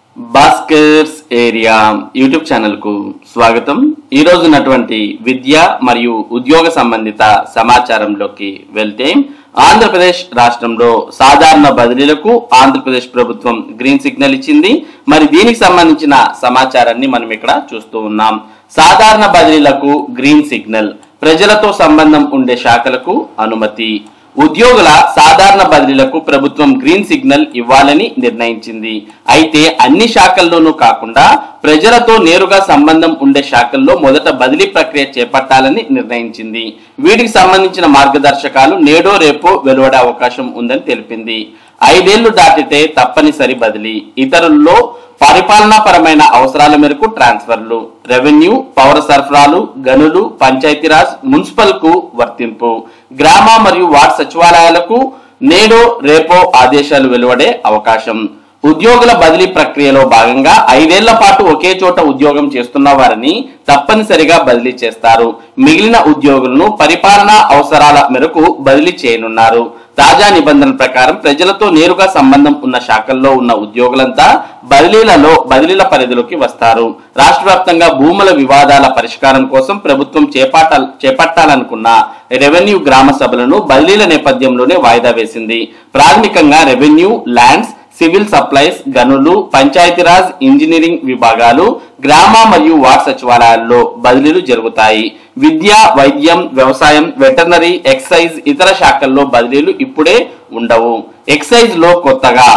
Bhaskar's area YouTube channel కు స్వాగతం. ఈ రోజు ఉన్నటువంటి విద్య మరియు ఉద్యోగ సంబంధిత సమాచారంలోకి వెళ్తే, ఆంధ్రప్రదేశ్ రాష్ట్రంలో సాధారణ బదిలీలకు ఆంధ్రప్రదేశ్ ప్రభుత్వం గ్రీన్ సిగ్నల్ ఇచ్చింది. మరి దీనికి సంబంధించిన సమాచారాన్ని మనం ఇక్కడ చూస్తూ ఉన్నాం. సాధారణ బదిలీలకు గ్రీన్ సిగ్నల్, ప్రజలతో సంబంధం ఉండే శాఖలకు అనుమతి. ఉద్యోగుల సాధారణ బదిలీలకు ప్రభుత్వం గ్రీన్ సిగ్నల్ ఇవ్వాలని నిర్ణయించింది. అయితే అన్ని శాఖల్లోనూ కాకుండా ప్రజలతో నేరుగా సంబంధం ఉండే శాఖల్లో మొదట బదిలీ ప్రక్రియ చేపట్టాలని నిర్ణయించింది. వీటికి సంబంధించిన మార్గదర్శకాలు నేడో రేపో వెలువడే అవకాశం ఉందని తెలిపింది. 5 ఏళ్లు దాటితే తప్పనిసరి బదిలీ, ఇతరుల్లో పరిపాలనాపరమైన అవసరాల మేరకు ట్రాన్స్ఫర్లు, రెవెన్యూ, పౌర సరఫరాలు, గనులు, పంచాయతీరాజ్, మున్సిపల్ కు వర్తింపు. గ్రామ మరియు వార్డు సచివాలయాలకు నేడో రేపో ఆదేశాలు వెలువడే అవకాశం. ఉద్యోగుల బదిలీ ప్రక్రియలో భాగంగా 5 ఏళ్ల పాటు ఒకే చోట ఉద్యోగం చేస్తున్న వారిని తప్పనిసరిగా బదిలీ చేస్తారు. మిగిలిన ఉద్యోగులను పరిపాలనా అవసరాల మేరకు బదిలీ చేయనున్నారు. తాజా నిబంధనల ప్రకారం ప్రజలతో నేరుగా సంబంధం ఉన్న శాఖల్లో ఉన్న ఉద్యోగులంతా బదిలీల పరిధిలోకి వస్తారు. రాష్ట్ర వ్యాప్తంగా భూముల వివాదాల పరిష్కారం కోసం ప్రభుత్వం చేపట్టాలనుకున్న రెవెన్యూ గ్రామ సభలను బదిలీల నేపథ్యంలోనే వాయిదా వేసింది. ప్రాథమికంగా రెవెన్యూ, ల్యాండ్స్, సివిల్ సప్లైస్, గనులు, పంచాయతీరాజ్, ఇంజనీరింగ్ విభాగాలు, గ్రామ మరియు వార్డు సచివాలయాల్లో బదిలీలు జరుగుతాయి. విద్య, వైద్యం, వ్యవసాయం, వెటర్నరీ, ఎక్సైజ్, ఇతర శాఖల్లో బదిలీలు ఇప్పుడే ఉండవు. ఎక్సైజ్ లో కొత్తగా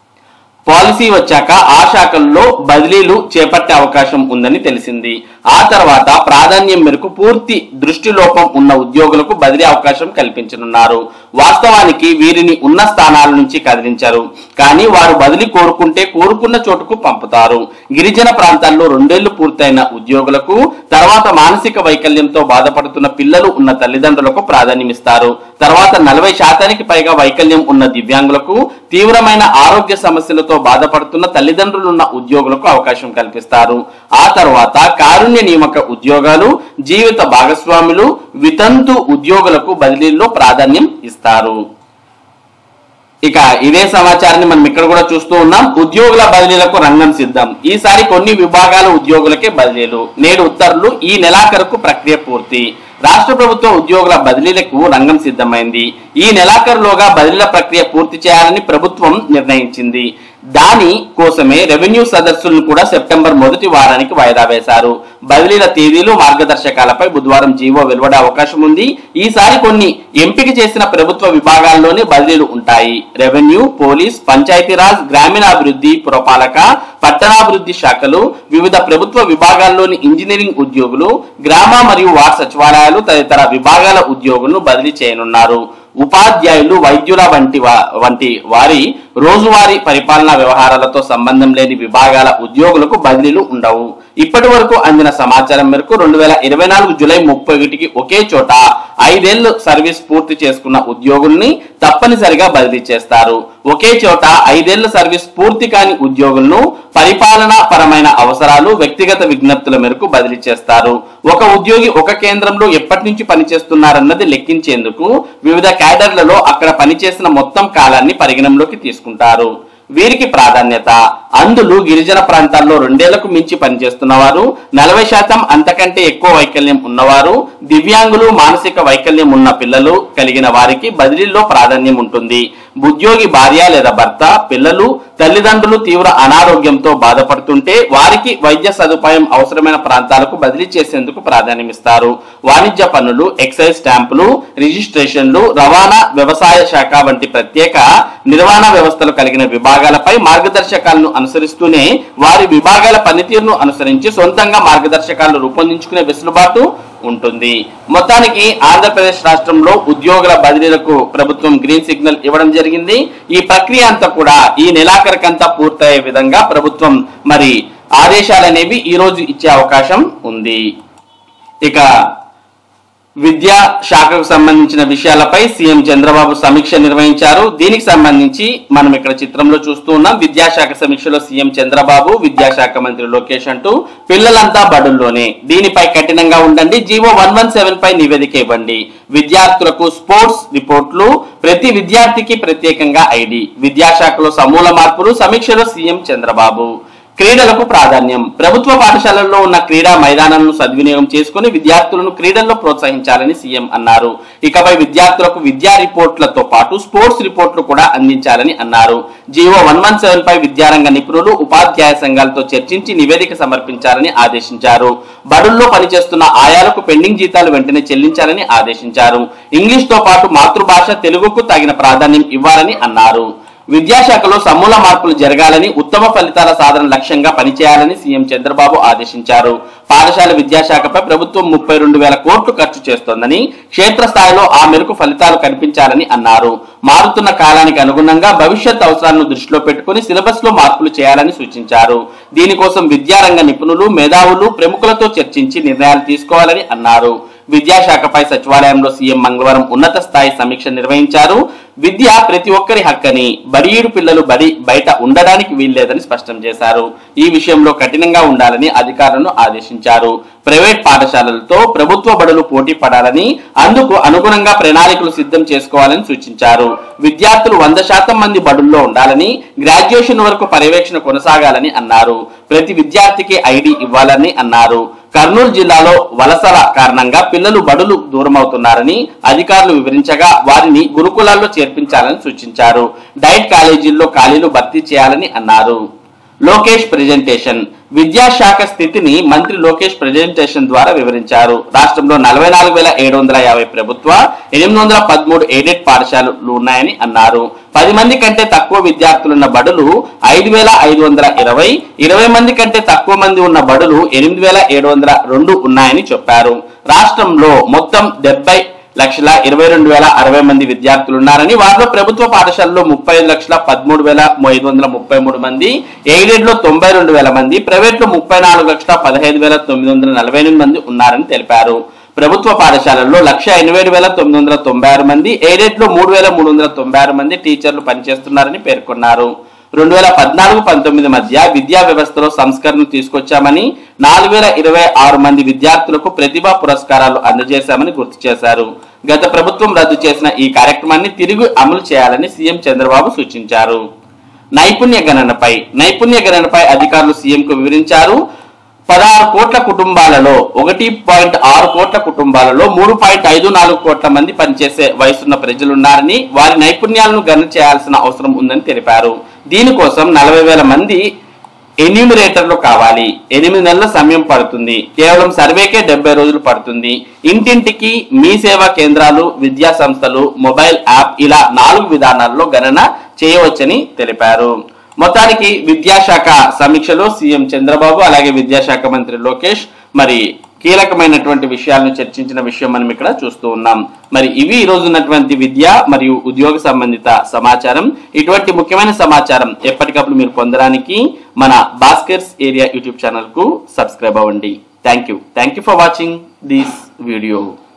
పాలసీ వచ్చాక ఆ శాఖల్లో బదిలీలు చేపట్టే అవకాశం ఉందని తెలిసింది. ఆ తర్వాత ప్రాధాన్యం మేరకు పూర్తి దృష్టి లోపం ఉన్న ఉద్యోగులకు బదిలీ అవకాశం కల్పించనున్నారు. వాస్తవానికి వీరిని ఉన్న స్థానాల నుంచి కదిలించారు, కానీ వారు బదిలీ కోరుకుంటే కోరుకున్న చోటుకు పంపుతారు. గిరిజన ప్రాంతాల్లో 2 ఏళ్లు పూర్తయిన ఉద్యోగులకు, తర్వాత మానసిక వైకల్యంతో బాధపడుతున్న పిల్లలు ఉన్న తల్లిదండ్రులకు ప్రాధాన్యమిస్తారు. తర్వాత 40% పైగా వైకల్యం ఉన్న దివ్యాంగులకు, తీవ్రమైన ఆరోగ్య సమస్యలతో బాధపడుతున్న తల్లిదండ్రులున్న ఉద్యోగులకు అవకాశం కల్పిస్తారు. ఆ తర్వాత కారుణ్య నియామక ఉద్యోగాలు, జీవిత భాగస్వాములు, వితంతు ఉద్యోగులకు బదిలీల్లో ప్రాధాన్యం ఇస్తారు. ఇక ఇదే సమాచారాన్ని మనం ఇక్కడ కూడా చూస్తూ ఉన్నాం. ఉద్యోగుల బదిలీలకు రంగం సిద్ధం. ఈసారి కొన్ని విభాగాల ఉద్యోగులకే బదిలీలు. నేడు ఉత్తర్వులు, ఈ నెలాఖరుకు ప్రక్రియ పూర్తి. రాష్ట్ర ప్రభుత్వం ఉద్యోగుల బదిలీలకు రంగం సిద్ధమైంది. ఈ నెలాఖరులోగా బదిలీల ప్రక్రియ పూర్తి చేయాలని ప్రభుత్వం నిర్ణయించింది. దాని కోసమే రెవెన్యూ సదస్సులను కూడా సెప్టెంబర్ 1వ వారానికి వాయిదా వేశారు. బదిలీల తేదీలు, మార్గదర్శకాలపై బుధవారం జీవో వెలువడే అవకాశం ఉంది. ఈసారి కొన్ని ఎంపిక చేసిన ప్రభుత్వ విభాగాల్లోనే బదిలీలు ఉంటాయి. రెవెన్యూ, పోలీస్, పంచాయతీరాజ్, గ్రామీణాభివృద్ధి, పురపాలక, పట్టణాభివృద్ధి శాఖలు, వివిధ ప్రభుత్వ విభాగాల్లోని ఇంజనీరింగ్ ఉద్యోగులు, గ్రామ మరియు వార్డు సచివాలయాలు తదితర విభాగాల ఉద్యోగులను బదిలీ చేయనున్నారు. ఉపాధ్యాయులు, వైద్యుల వంటి వారి రోజువారీ పరిపాలనా వ్యవహారాలతో సంబంధం లేని విభాగాల ఉద్యోగులకు బదిలీలు ఉండవు. ఇప్పటి వరకు అందిన సమాచారం మేరకు 2024 జూలై 31కి ఒకే చోట 5 ఏళ్లు సర్వీస్ పూర్తి చేసుకున్న ఉద్యోగుల్ని తప్పనిసరిగా బదిలీ చేస్తారు. ఒకే చోట 5 ఏళ్ల సర్వీస్ పూర్తి కాని ఉద్యోగులను పరిపాలనా పరమైన అవసరాలు, వ్యక్తిగత విజ్ఞప్తుల మేరకు బదిలీ చేస్తారు. ఒక ఉద్యోగి ఒక కేంద్రంలో ఎప్పటి నుంచి పనిచేస్తున్నారన్నది లెక్కించేందుకు వివిధ క్యాడర్లలో అక్కడ పనిచేసిన మొత్తం కాలాన్ని పరిగణనలోకి తీసుకుంటారు. వీరికి ప్రాధాన్యత. అందులో గిరిజన ప్రాంతాల్లో 2 ఏళ్లకు మించి పనిచేస్తున్న వారు, 40% అంతకంటే ఎక్కువ వైకల్యం ఉన్నవారు, దివ్యాంగులు, మానసిక వైకల్యం ఉన్న పిల్లలు కలిగిన వారికి బదిలీల్లో ప్రాధాన్యం ఉంటుంది. ఉద్యోగి భార్య లేదా భర్త, పిల్లలు, తల్లిదండ్రులు తీవ్ర అనారోగ్యంతో బాధపడుతుంటే వారికి వైద్య సదుపాయం అవసరమైన ప్రాంతాలకు బదిలీ చేసేందుకు ప్రాధాన్యమిస్తారు. వాణిజ్య పన్నులు, ఎక్సైజ్ స్టాంపులు, రిజిస్ట్రేషన్లు, రవాణా, వ్యవసాయ శాఖ వంటి ప్రత్యేక నిర్వహణ వ్యవస్థలు కలిగిన విభాగాలపై మార్గదర్శకాలను అనుసరిస్తూనే వారి విభాగాల పనితీరును అనుసరించి సొంతంగా మార్గదర్శకాలను రూపొందించుకునే వెసులుబాటు ఉంటుంది. మొత్తానికి ఆంధ్రప్రదేశ్ రాష్ట్రంలో ఉద్యోగుల బదిలీలకు ప్రభుత్వం గ్రీన్ సిగ్నల్ ఇవ్వడం జరిగింది. ఈ ప్రక్రియ అంతా కూడా ఈ నెలాఖరుకంతా పూర్తయ్యే విధంగా ప్రభుత్వం మరి ఆదేశాలు అనేవి ఈ రోజు ఇచ్చే అవకాశం ఉంది. ఇక విద్యా శాఖకు సంబంధించిన విషయాలపై సీఎం చంద్రబాబు సమీక్ష నిర్వహించారు. దీనికి సంబంధించి మనం ఇక్కడ చిత్రంలో చూస్తూ ఉన్నాం. విద్యాశాఖ సమీక్షలో సీఎం చంద్రబాబు, విద్యాశాఖ మంత్రి లోకేష్ అంటూ పిల్లలంతా బడుల్లోనే, దీనిపై కఠినంగా ఉండండి, జీవో 117 పై నివేదిక ఇవ్వండి, విద్యార్థులకు స్పోర్ట్స్ రిపోర్ట్లు, ప్రతి విద్యార్థికి ప్రత్యేకంగా ఐడి, విద్యాశాఖలో సమూల మార్పులు, సమీక్షలో సీఎం చంద్రబాబు. క్రీడలకు ప్రాధాన్యం. ప్రభుత్వ పాఠశాలల్లో ఉన్న క్రీడా మైదానాలను సద్వినియోగం చేసుకుని విద్యార్థులను క్రీడల్లో ప్రోత్సహించాలని సీఎం అన్నారు. ఇకపై విద్యార్థులకు విద్యా రిపోర్ట్లతో పాటు స్పోర్ట్స్ రిపోర్ట్లు కూడా అందించాలని అన్నారు. జీవో 117 పై విద్యారంగ నిపుణులు, ఉపాధ్యాయ సంఘాలతో చర్చించి నివేదిక సమర్పించాలని ఆదేశించారు. బడుల్లో పనిచేస్తున్న ఆయాలకు పెండింగ్ జీతాలు వెంటనే చెల్లించాలని ఆదేశించారు. ఇంగ్లీష్ తో పాటు మాతృభాష తెలుగుకు తగిన ప్రాధాన్యం ఇవ్వాలని అన్నారు. విద్యాశాఖలో సమూల మార్పులు జరగాలని, ఉత్తమ ఫలితాల సాధన లక్ష్యంగా పనిచేయాలని సీఎం చంద్రబాబు ఆదేశించారు. పాఠశాల విద్యాశాఖపై ప్రభుత్వం 32,000 కోట్లు ఖర్చు చేస్తోందని, క్షేత్రస్థాయిలో ఆ మేరకు ఫలితాలు కనిపించాలని అన్నారు. మారుతున్న కాలానికి అనుగుణంగా భవిష్యత్ అవసరాలను దృష్టిలో పెట్టుకుని సిలబస్ లో మార్పులు చేయాలని సూచించారు. దీనికోసం విద్యారంగ నిపుణులు, మేధావులు, ప్రముఖులతో చర్చించి నిర్ణయాలు తీసుకోవాలని అన్నారు. విద్యాశాఖపై సచివాలయంలో సీఎం మంగళవారం ఉన్నత స్థాయి సమీక్ష నిర్వహించారు. విద్య ప్రతి ఒక్కరి హక్కని, బడియీడు పిల్లలు బయట ఉండడానికి వీల్లేదని స్పష్టం చేశారు. ఈ విషయంలో కఠినంగా ఉండాలని అధికారులను ఆదేశించారు. ప్రైవేట్ పాఠశాలలతో ప్రభుత్వ బడులు పోటీ పడాలని, అందుకు అనుగుణంగా ప్రణాళికలు సిద్ధం చేసుకోవాలని సూచించారు. విద్యార్థులు 100% మంది బడుల్లో ఉండాలని, గ్రాడ్యుయేషన్ వరకు పర్యవేక్షణ కొనసాగాలని అన్నారు. ప్రతి విద్యార్థికి ఐడి ఇవ్వాలని అన్నారు. కర్నూలు జిల్లాలో వలసల కారణంగా పిల్లలు బడులు దూరమవుతున్నారని అధికారులు వివరించగా వారిని గురుకులాల్లో చేర్పించాలని సూచించారు. డైట్ కాలేజీల్లో ఖాళీలు భర్తీ చేయాలని అన్నారు. లోకేష్ ప్రెజెంటేషన్. విద్యాశాఖ స్థితిని మంత్రి లోకేష్ ప్రెజెంటేషన్ ద్వారా వివరించారు. రాష్ట్రంలో 44,750 ప్రభుత్వ, 813 ఎయిడెడ్ పాఠశాలలు ఉన్నాయని అన్నారు. 10 మంది కంటే తక్కువ విద్యార్థులున్న బడులు 5,520, 20 మంది కంటే తక్కువ మంది ఉన్న బడులు 8,702 ఉన్నాయని చెప్పారు. రాష్ట్రంలో మొత్తం 70,22,060 మంది విద్యార్థులున్నారని, వారిలో ప్రభుత్వ పాఠశాలలో 35,13,533 మంది, ఎయిడెడ్ లో 92,000 మంది, ప్రైవేట్ లో 34,15,948 మంది ఉన్నారని తెలిపారు. ప్రభుత్వ పాఠశాలల్లో 1,87,996 మంది, ఎయిడెడ్ లో 3,396 మంది టీచర్లు పనిచేస్తున్నారని పేర్కొన్నారు. 2014-19 మధ్య విద్యా వ్యవస్థలో సంస్కరణలు తీసుకొచ్చామని, 4,026 మంది విద్యార్థులకు ప్రతిభా పురస్కారాలు అందజేశామని గుర్తు చేశారు. గత ప్రభుత్వం రద్దు చేసిన ఈ కార్యక్రమాన్ని తిరిగి అమలు చేయాలని సీఎం చంద్రబాబు సూచించారు. నైపుణ్య గణనపై అధికారులు సీఎంకు వివరించారు. 16 కోట్ల కుటుంబాలలో 1.6 కోట్ల కుటుంబాలలో 3.54 కోట్ల మంది పనిచేసే వయసున్న ప్రజలున్నారని, వారి నైపుణ్యాలను గణన చేయాల్సిన అవసరం ఉందని తెలిపారు. దీనికోసం 40,000 మంది ఎన్యూమరేటర్లు కావాలి. 8 నెలల సమయం పడుతుంది. కేవలం సర్వేకే 70 రోజులు పడుతుంది. ఇంటింటికి మీ సేవా కేంద్రాలు, విద్యా సంస్థలు, మొబైల్ యాప్ ఇలా 4 విధానాల్లో గణన చేయవచ్చని తెలిపారు. మొత్తానికి విద్యాశాఖ సమీక్షలో సీఎం చంద్రబాబు అలాగే విద్యాశాఖ మంత్రి లోకేష్ మరి కీలకమైనటువంటి విషయాలను చర్చించిన విషయం మనం ఇక్కడ చూస్తూ ఉన్నాం. మరి ఇవి ఈ రోజు ఉన్నటువంటి విద్య మరియు ఉద్యోగ సంబంధిత సమాచారం. ఇటువంటి ముఖ్యమైన సమాచారం ఎప్పటికప్పుడు మీరు పొందడానికి మన భాస్కర్స్ ఏరియా యూట్యూబ్ ఛానల్ కు సబ్స్క్రైబ్ అవ్వండి. Thank you for watching this video.